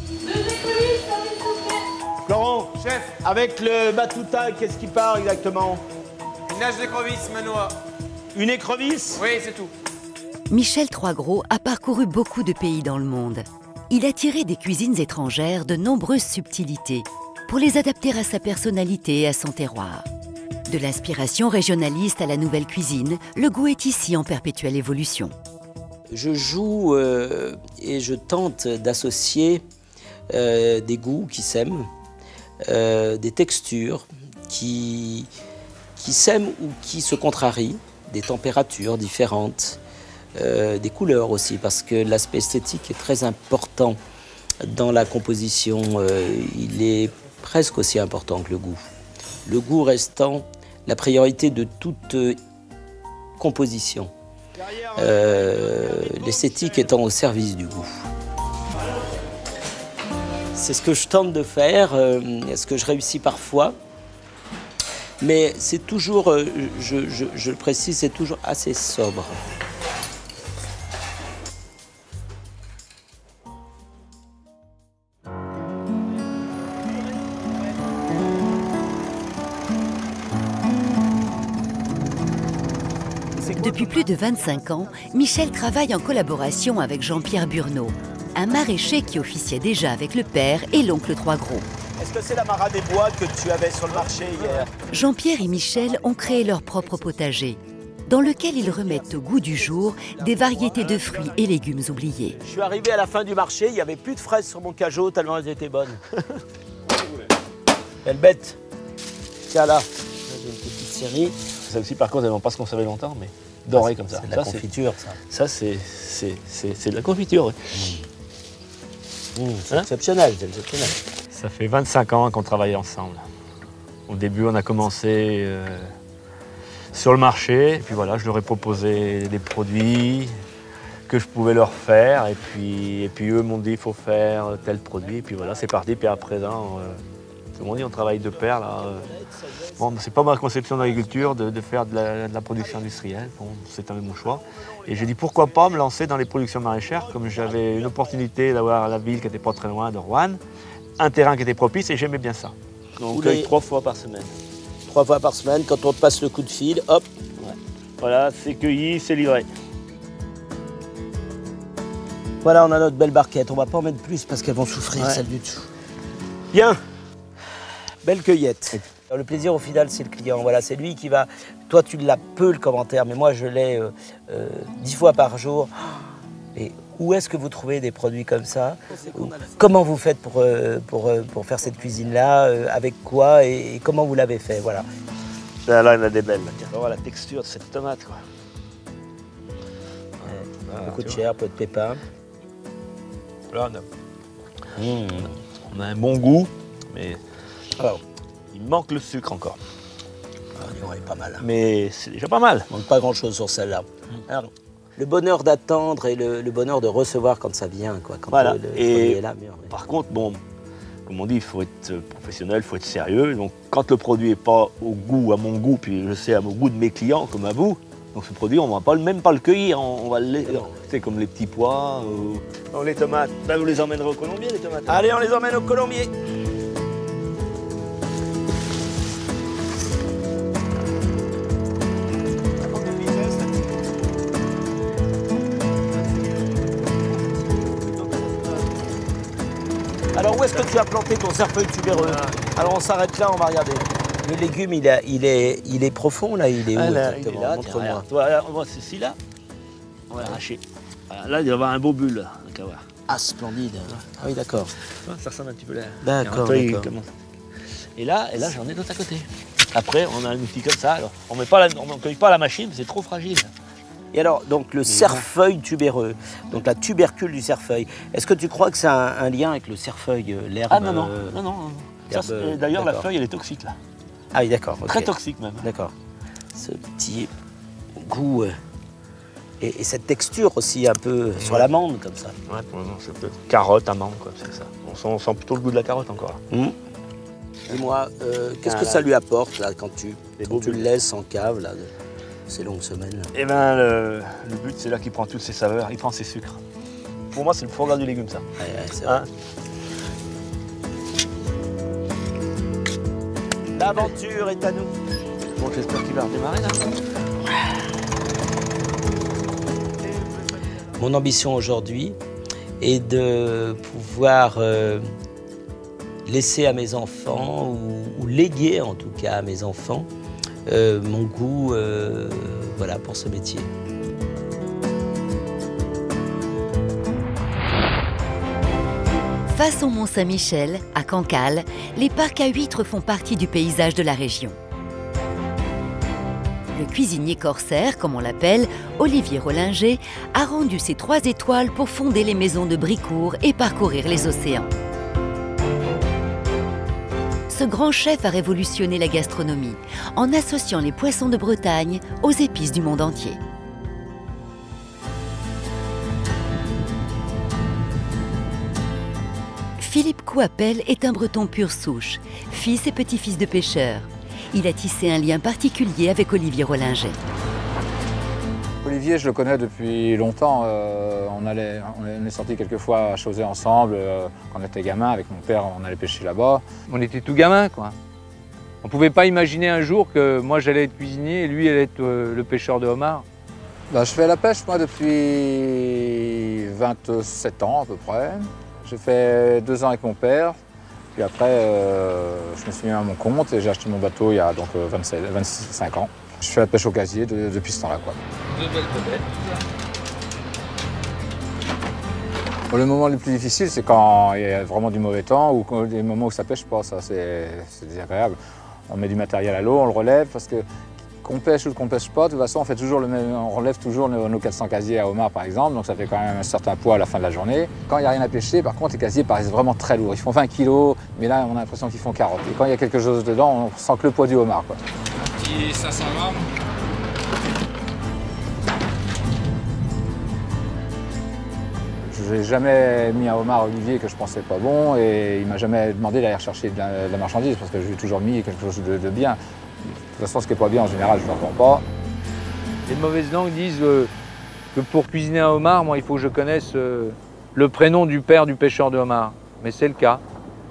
Laurent, chef, avec le Batuta, qu'est-ce qui part exactement? Une nage d'écrevisse, Manoa. Une écrevisse? Oui, c'est tout. Michel Trois Gros a parcouru beaucoup de pays dans le monde. Il a tiré des cuisines étrangères de nombreuses subtilités pour les adapter à sa personnalité et à son terroir. De l'inspiration régionaliste à la nouvelle cuisine, le goût est ici en perpétuelle évolution. Je joue et je tente d'associer des goûts qui s'aiment, des textures qui s'aiment ou qui se contrarient, des températures différentes, des couleurs aussi, parce que l'aspect esthétique est très important dans la composition. Il est presque aussi important que le goût. Le goût restant la priorité de toute composition. L'esthétique étant au service du goût. C'est ce que je tente de faire, ce que je réussis parfois. Mais c'est toujours, je le précise, c'est toujours assez sobre. Depuis plus de 25 ans, Michel travaille en collaboration avec Jean-Pierre Burneau, un maraîcher qui officiait déjà avec le père et l'oncle Trois Gros. Est-ce que c'est la Mara des Bois que tu avais sur le marché hier? Jean-Pierre et Michel ont créé leur propre potager, dans lequel ils remettent au goût du jour des variétés de fruits et légumes oubliés. Je suis arrivé à la fin du marché, il n'y avait plus de fraises sur mon cajot tellement elles étaient bonnes. Belle bête. Tiens là, j'ai une petite série. Ça aussi, par contre, elles ne vont pas se conserver longtemps, mais doré comme ça. C'est de la confiture, ça. Ça, c'est de la confiture, oui. C'est exceptionnel, c'est exceptionnel. Ça fait 25 ans qu'on travaille ensemble. Au début, on a commencé sur le marché. Et puis voilà, je leur ai proposé des produits que je pouvais leur faire. Et puis eux m'ont dit il faut faire tel produit. Et puis voilà, c'est parti. Puis à présent, comme on dit, on travaille de pair là. Bon, c'est pas ma conception d'agriculture de faire de la production industrielle. Bon, c'était mon choix. Et j'ai dit pourquoi pas me lancer dans les productions maraîchères, comme j'avais une opportunité d'avoir la ville qui n'était pas très loin de Roanne, un terrain qui était propice et j'aimais bien ça. Donc on cueille 3 fois par semaine. 3 fois par semaine, quand on te passe le coup de fil, hop. Ouais. Voilà, c'est cueilli, c'est livré. Voilà, on a notre belle barquette. On va pas en mettre plus parce qu'elles vont souffrir, celles du dessous. Bien. Belle cueillette. Le plaisir au final, c'est le client. Voilà, c'est lui qui va. Toi, tu l'as peu le commentaire, mais moi, je l'ai 10 fois par jour. Et où est-ce que vous trouvez des produits comme ça? Comment vous faites pour faire cette cuisine-là? Avec quoi et comment vous l'avez fait? Voilà. Là, il y en a des belles. On va voir la texture de cette tomate, quoi. Beaucoup de chair, peu de pépins. Là, on a un bon goût, mais il manque le sucre encore. On est pas mal. Mais c'est déjà pas mal. Il manque pas grand-chose sur celle-là. Alors, le bonheur d'attendre et le bonheur de recevoir quand ça vient, quoi. Quand voilà. le produit est là, mieux. Par contre, bon, comme on dit, il faut être professionnel, il faut être sérieux. Donc, quand le produit n'est pas au goût, à mon goût, puis je sais à mon goût de mes clients, comme à vous, donc ce produit, on ne va même pas le cueillir, on va le c'est comme les petits pois, les tomates. Là, vous les emmènerez au colombier, les tomates. Allez, on les emmène au colombier. Alors, où est-ce que tu as planté ton cerfeuil tubéreux? Alors, on s'arrête là, on va regarder. Le légume, il est profond, là, il est où exactement? Montre-moi. On voit ceci là, on va l'arracher. Là, il va y avoir un beau bulle, donc à voir. Ah, splendide. Ah oui, d'accord. Ça ressemble un petit peu là. D'accord. Et là j'en ai d'autres à côté. Après, on a un outil comme ça. Alors, on ne cueille pas la machine, c'est trop fragile. Et alors, donc le cerfeuil tubéreux, donc la tubercule du cerfeuil, est-ce que tu crois que c'est un lien avec le cerfeuil, l'herbe? Ah non. D'ailleurs, la feuille, elle est toxique là. Ah oui, d'accord. Très toxique même. D'accord. Ce petit goût et cette texture aussi un peu sur l'amande comme ça. Ouais, pour le moment, c'est peut-être carotte, amande, quoi, c'est ça. On sent plutôt le goût de la carotte encore. Dis-moi, qu'est-ce que ça lui apporte là quand tu le laisses en cave là, ces longues semaines? Eh bien, le but, c'est là qu'il prend toutes ses saveurs, il prend ses sucres. Pour moi, c'est le foie gras du légume, ça. Ouais, c'est vrai. L'aventure est à nous. Bon, j'espère qu'il va redémarrer là. Mon ambition aujourd'hui est de pouvoir laisser à mes enfants, ou léguer en tout cas à mes enfants, mon goût voilà, pour ce métier. Face au Mont-Saint-Michel, à Cancale, les parcs à huîtres font partie du paysage de la région. Le cuisinier corsaire, comme on l'appelle, Olivier Rollinger, a rendu ses 3 étoiles pour fonder les maisons de Bricourt et parcourir les océans. Ce grand chef a révolutionné la gastronomie en associant les poissons de Bretagne aux épices du monde entier. Philippe Couapel est un breton pure souche, fils et petit-fils de pêcheurs. Il a tissé un lien particulier avec Olivier Rollinger. Olivier, je le connais depuis longtemps. On est sortis quelques fois à Chausey ensemble. Quand on était gamin, avec mon père, on allait pêcher là-bas. On était tout gamin, quoi. On ne pouvait pas imaginer un jour que moi j'allais être cuisinier et lui allait être le pêcheur de homards. Ben, je fais la pêche, moi, depuis 27 ans à peu près. J'ai fait 2 ans avec mon père. Puis après, je me suis mis à mon compte et j'ai acheté mon bateau il y a donc 25 ans. Je fais la pêche au casier depuis ce temps-là, quoi. De belles bébêtes. Le moment le plus difficile, c'est quand il y a vraiment du mauvais temps ou des moments où ça pêche pas. Ça, c'est désagréable. On met du matériel à l'eau, on le relève parce que qu'on pêche ou qu'on pêche pas, de toute façon, on relève toujours nos 400 casiers à homard, par exemple, donc ça fait quand même un certain poids à la fin de la journée. Quand il n'y a rien à pêcher, par contre, les casiers paraissent vraiment très lourds. Ils font 20 kilos, mais là, on a l'impression qu'ils font 40. Et quand il y a quelque chose dedans, on sent que le poids du homard, quoi. Petit 500 grammes. Je n'ai jamais mis un homard Olivier que je pensais pas bon et il m'a jamais demandé d'aller chercher de la marchandise parce que j'ai toujours mis quelque chose de bien. De toute façon, ce qui n'est pas bien en général, je ne l'entends pas. Les mauvaises langues disent que pour cuisiner un homard, moi, il faut que je connaisse le prénom du père du pêcheur de homard. Mais c'est le cas.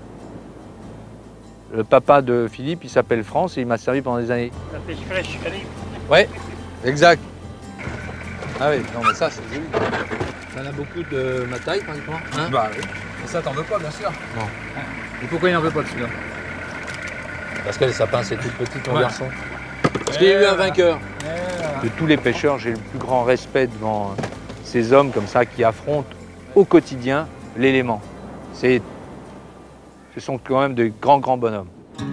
Le papa de Philippe, il s'appelle France et il m'a servi pendant des années. La pêche fraîche, Philippe. Ouais, exact. Ah oui, non mais ça c'est joli. Ça en a beaucoup de ma taille pratiquement. Hein, bah oui. Et ça t'en veux pas bien sûr. Non. Et pourquoi il n'en veut pas de celui-là? Parce que les sapins c'est tout petit ton garçon. Parce qu'il y a eu un vainqueur. De tous les pêcheurs, j'ai le plus grand respect devant ces hommes comme ça qui affrontent au quotidien l'élément. Ce sont quand même de grands bonhommes.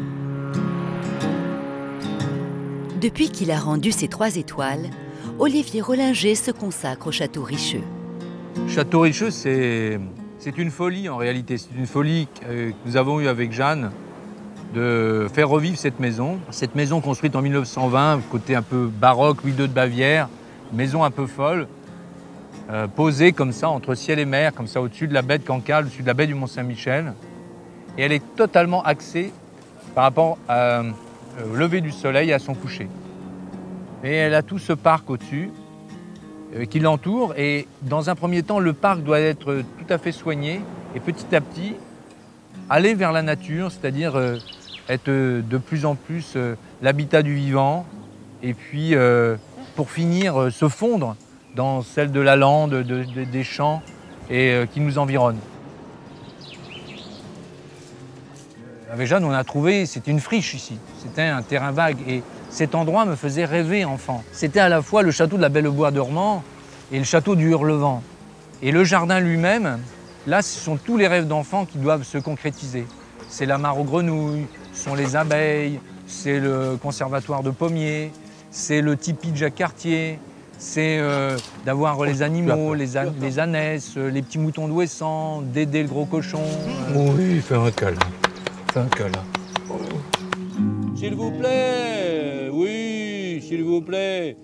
Depuis qu'il a rendu ses 3 étoiles, Olivier Rollinger se consacre au Château Richeux. Château Richeux, c'est une folie en réalité. C'est une folie que nous avons eue avec Jeanne de faire revivre cette maison. Cette maison construite en 1920, côté un peu baroque, Louis II de Bavière, maison un peu folle, posée comme ça entre ciel et mer, comme ça au-dessus de la baie de Cancale, au-dessus de la baie du Mont-Saint-Michel. Et elle est totalement axée par rapport au lever du soleil et à son coucher. Et elle a tout ce parc au-dessus qui l'entoure. Et dans un premier temps, le parc doit être tout à fait soigné et petit à petit aller vers la nature, c'est-à-dire être de plus en plus l'habitat du vivant et puis pour finir se fondre dans celle de la lande, des champs et qui nous environnent. Avec Jeanne, on a trouvé, c'était une friche ici, c'était un terrain vague et cet endroit me faisait rêver enfant. C'était à la fois le château de la Belle-au-Bois-Dormant et le château du Hurlevent. Et le jardin lui-même, là, ce sont tous les rêves d'enfants qui doivent se concrétiser. C'est la mare aux grenouilles, ce sont les abeilles, c'est le conservatoire de pommiers, c'est le tipi de Jacques Cartier, c'est d'avoir les animaux, les ânesses, les petits moutons d'Ouessant, Dédé le gros cochon. Oui, fais un câlin. Fais un câlin. S'il vous plaît, oui, s'il vous plaît.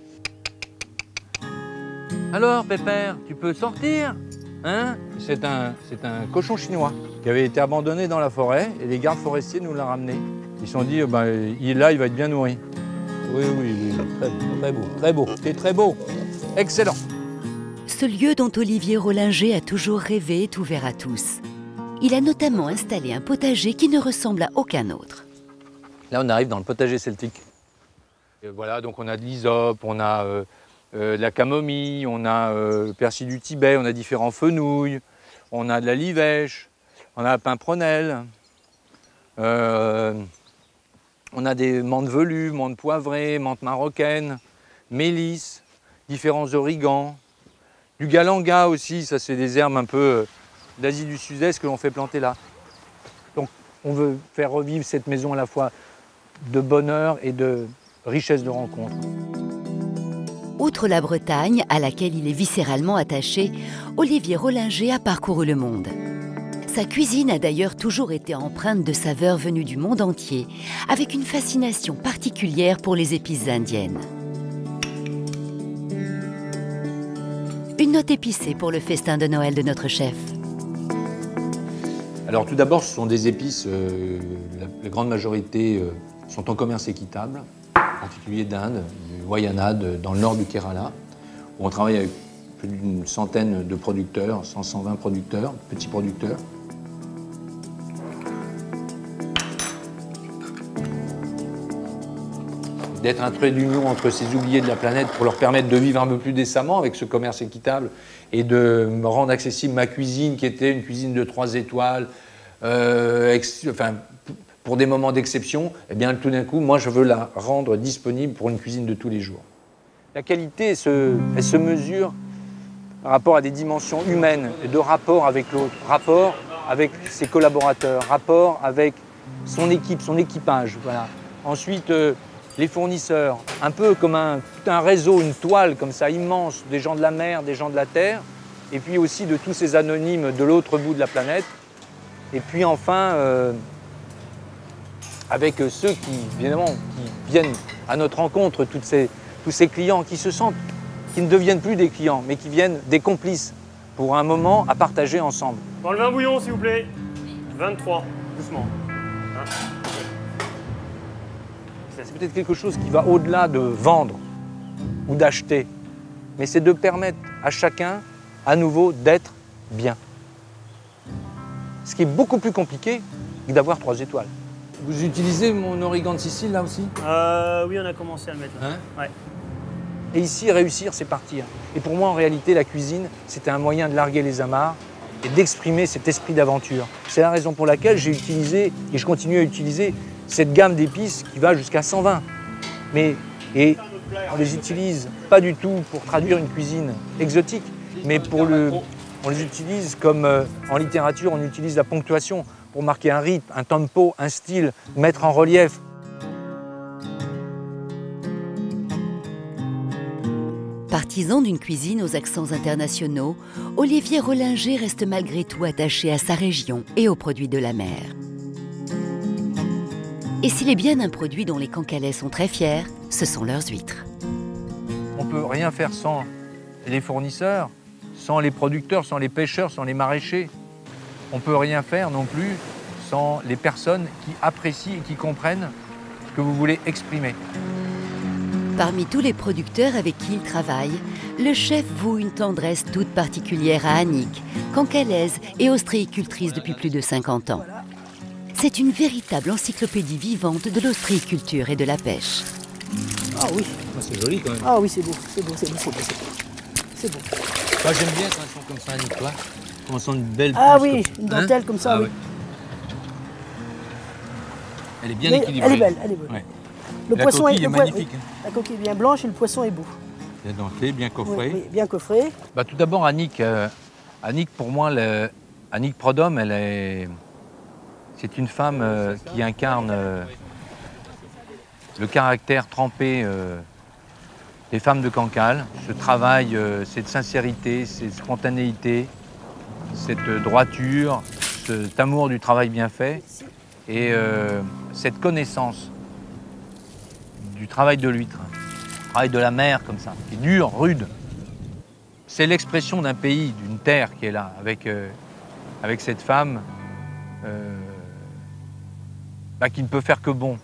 Alors, Pépère, tu peux sortir, hein? C'est un cochon chinois qui avait été abandonné dans la forêt et les gardes forestiers nous l'ont ramené. Ils se sont dit, bah, là, il va être bien nourri. Oui, très beau, très beau, t'es très beau, excellent. Ce lieu dont Olivier Rollinger a toujours rêvé est ouvert à tous. Il a notamment installé un potager qui ne ressemble à aucun autre. Là, on arrive dans le potager celtique. Et voilà, donc on a de l'hysope, on a de la camomille, on a le persil du Tibet, on a différents fenouils, on a de la livèche, on a la pimprenelle, on a des menthes velues, menthes poivrées, menthes marocaines, mélisse, différents origans, du galanga aussi, ça c'est des herbes un peu d'Asie du Sud-Est que l'on fait planter là. Donc on veut faire revivre cette maison à la fois de bonheur et de richesse de rencontres. Outre la Bretagne, à laquelle il est viscéralement attaché, Olivier Rollinger a parcouru le monde. Sa cuisine a d'ailleurs toujours été empreinte de saveurs venues du monde entier, avec une fascination particulière pour les épices indiennes. Une note épicée pour le festin de Noël de notre chef. Alors tout d'abord, ce sont des épices, la grande majorité sont en commerce équitable, en particulier d'Inde, du Wayanad, dans le nord du Kerala, où on travaille avec plus d'une centaine de producteurs, 120 producteurs, petits producteurs. D'être un trait d'union entre ces oubliés de la planète pour leur permettre de vivre un peu plus décemment avec ce commerce équitable et de me rendre accessible ma cuisine qui était une cuisine de 3 étoiles, pour des moments d'exception, eh bien tout d'un coup, moi je veux la rendre disponible pour une cuisine de tous les jours. La qualité, elle se mesure par rapport à des dimensions humaines, et de rapport avec l'autre, rapport avec ses collaborateurs, rapport avec son équipe, son équipage. Voilà. Ensuite, les fournisseurs, un peu comme tout un réseau, une toile comme ça immense, des gens de la mer, des gens de la terre, et puis aussi de tous ces anonymes de l'autre bout de la planète. Et puis enfin, avec ceux qui, évidemment, qui viennent à notre rencontre, toutes ces tous ces clients qui se sentent, qui ne deviennent plus des clients, mais qui viennent des complices pour un moment à partager ensemble. Enlevez un bouillon, s'il vous plaît. 23, doucement. Hein? C'est peut-être quelque chose qui va au-delà de vendre ou d'acheter, mais c'est de permettre à chacun, à nouveau, d'être bien. Ce qui est beaucoup plus compliqué que d'avoir 3 étoiles. Vous utilisez mon origan de Sicile là aussi? Oui, on a commencé à le mettre là. Hein? Ouais. Et ici, réussir, c'est partir. Et pour moi, en réalité, la cuisine, c'était un moyen de larguer les amarres et d'exprimer cet esprit d'aventure. C'est la raison pour laquelle j'ai utilisé, et je continue à utiliser, cette gamme d'épices qui va jusqu'à 120. Et on les utilise pas du tout pour traduire une cuisine exotique, mais on les utilise comme en littérature, on utilise la ponctuation pour marquer un rythme, un tempo, un style, mettre en relief. Partisan d'une cuisine aux accents internationaux, Olivier Rollinger reste malgré tout attaché à sa région et aux produits de la mer. Et s'il est bien un produit dont les Cancalais sont très fiers, ce sont leurs huîtres. On ne peut rien faire sans les fournisseurs, sans les producteurs, sans les pêcheurs, sans les maraîchers. On ne peut rien faire non plus sans les personnes qui apprécient et qui comprennent ce que vous voulez exprimer. Parmi tous les producteurs avec qui il travaille, le chef voue une tendresse toute particulière à Annick, cancalaise et ostréicultrice depuis plus de 50 ans. C'est une véritable encyclopédie vivante de l'ostréiculture et de la pêche. Ah oui, c'est joli quand même. Ah oui, c'est beau, c'est beau, c'est beau, c'est beau, c'est beau. C'est beau. Moi j'aime bien ça, un son comme ça, Annick, toi. On sent une belle Ah pousse, oui, une dentelle comme ça, oui. Ouais. Elle est bien équilibrée. Elle est belle, elle est belle. Ouais. Le la poisson coquille est magnifique. Oui. La coquille est bien blanche et le poisson est beau. Bien dentelé, bien coffré. Oui, oui, bien coffré. Bah, tout d'abord, Annick, pour moi, Annick Prodhomme, c'est une femme qui incarne le caractère trempé des femmes de Cancale. Ce travail, cette sincérité, cette spontanéité, cette droiture, cet amour du travail bien fait et cette connaissance du travail de l'huître, du travail de la mer comme ça, qui est dur, rude. C'est l'expression d'un pays, d'une terre qui est là, avec cette femme qui ne peut faire que bon.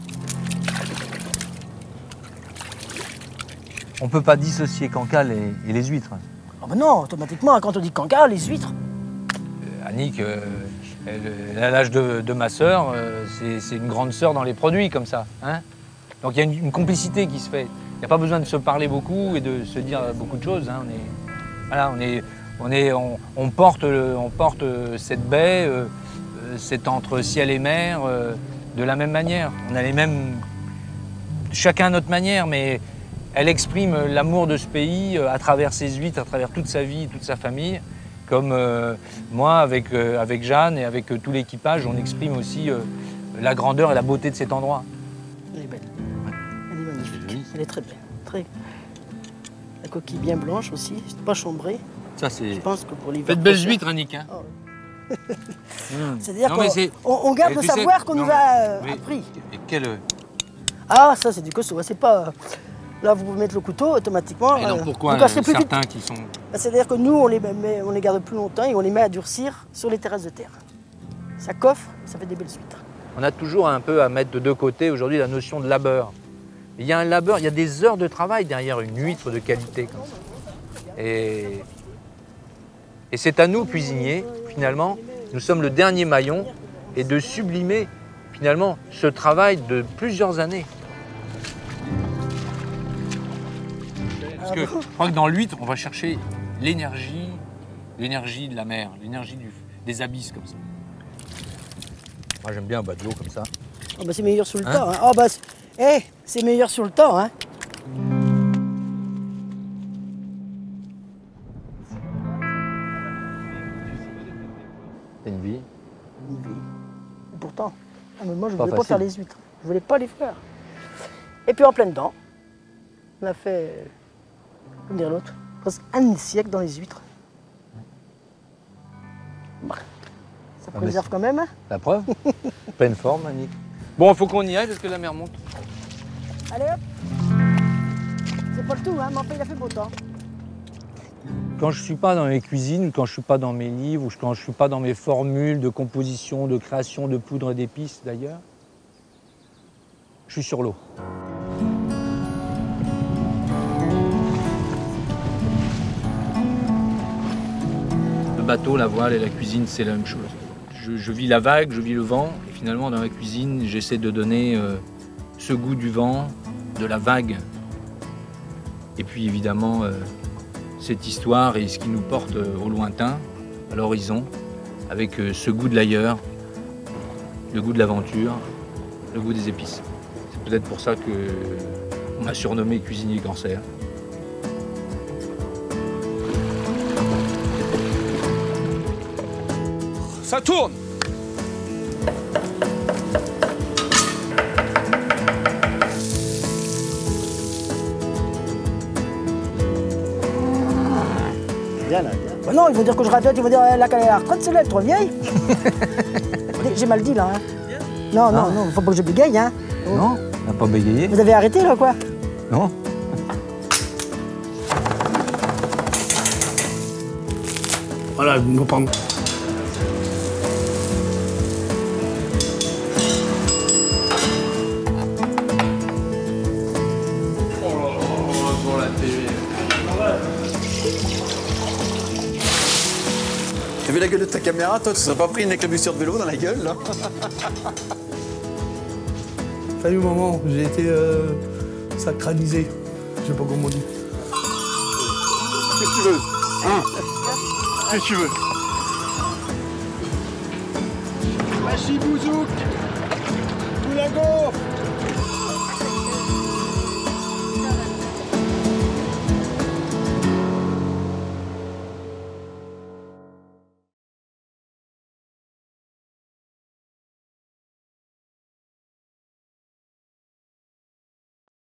On ne peut pas dissocier Cancale et les huîtres. Oh ben non, automatiquement, quand on dit Cancale, les huîtres. Annick, elle a l'âge de ma sœur, c'est une grande sœur dans les produits comme ça. Hein. Donc il y a une complicité qui se fait. Il n'y a pas besoin de se parler beaucoup et de se dire beaucoup de choses. Hein. On porte cette baie, c'est entre ciel et mer, de la même manière. On a les mêmes, chacun à notre manière, mais elle exprime l'amour de ce pays à travers ses huîtres, à travers toute sa vie, toute sa famille. Comme moi, avec Jeanne et avec tout l'équipage, on exprime aussi la grandeur et la beauté de cet endroit. Elle est belle. Elle est magnifique. Elle est très belle. Très... La coquille bien blanche aussi, pas chambrée. Ça, c'est... Je pense que pour l'hiver. Faites belles huîtres, Annick. Hein. Oh. C'est-à-dire qu'on garde le savoir qu'on nous a appris. Et quel... Ah, ça, c'est du costaud. C'est pas... Là, vous pouvez mettre le couteau automatiquement. Et alors pourquoi certains qui sont... C'est-à-dire que nous, on les garde plus longtemps et on les met à durcir sur les terrasses de terre. Ça coffre, ça fait des belles huîtres. On a toujours un peu à mettre de deux côtés aujourd'hui la notion de labeur. Il y a un labeur, il y a des heures de travail derrière une huître de qualité comme ça. Et c'est à nous, cuisiniers, finalement, nous sommes le dernier maillon, et de sublimer, finalement, ce travail de plusieurs années. Parce que je crois que dans l'huître, on va chercher l'énergie de la mer, l'énergie des abysses comme ça. Moi, j'aime bien un bas de l'eau comme ça. Oh bah c'est meilleur sur le temps. Hein. Oh bah c'est meilleur sur le temps. Hein. C'est une vie. Une vie. Et pourtant, à un moment, je ne voulais pas faire les huîtres. Je ne voulais pas les faire. Et puis en plein dedans, on a fait, comme dire l'autre, presque un siècle dans les huîtres. Bah, ça préserve quand même. Hein. La preuve. Pleine forme, Annick. Bon, il faut qu'on y aille parce que la mer monte. Allez hop. C'est pas le tout, hein, mais enfin, il a fait beau temps. Quand je ne suis pas dans mes cuisines, quand je ne suis pas dans mes livres, ou quand je ne suis pas dans mes formules de composition, de création de poudre et d'épices d'ailleurs, je suis sur l'eau. Le bateau, la voile et la cuisine, c'est la même chose. Je vis la vague, je vis le vent, et finalement dans la cuisine, j'essaie de donner ce goût du vent, de la vague, et puis évidemment cette histoire et ce qui nous porte au lointain, à l'horizon, avec ce goût de l'ailleurs, le goût de l'aventure, le goût des épices. C'est peut-être pour ça qu'on m'a surnommé cuisinier cancer. Ça tourne! Bien là, bien. Bah non, ils vont dire que je répète, ils vont dire la calée à la retraite, celle-là, elle est trop vieille. J'ai mal dit là. Hein. Non, non, non, faut pas que je bégaye. Hein. Non, on n'a pas bégayé. Vous avez arrêté là quoi? Non. Voilà, nous prendre. T'as vu la gueule de ta caméra, toi? Tu serais pas pris une éclaboussure de vélo dans la gueule, là? Salut maman, j'ai été sacralisé. Je sais pas comment on dit. Qu'est-ce que tu veux? Hein? Qu'est-ce que tu veux? Machi Bouzouk, Boulago,